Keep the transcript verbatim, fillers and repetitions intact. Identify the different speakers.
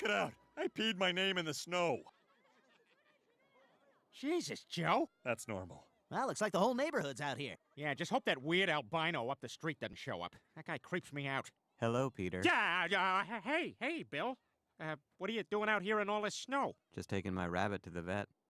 Speaker 1: Check it out. I peed my name in the snow.
Speaker 2: Jesus, Joe.
Speaker 1: That's normal.
Speaker 3: Well, looks like the whole neighborhood's out here.
Speaker 2: Yeah, just hope that weird albino up the street doesn't show up. That guy creeps me out.
Speaker 4: Hello, Peter.
Speaker 2: Yeah, uh, hey, hey, Bill. Uh, what are you doing out here in all this snow?
Speaker 4: Just taking my rabbit to the vet.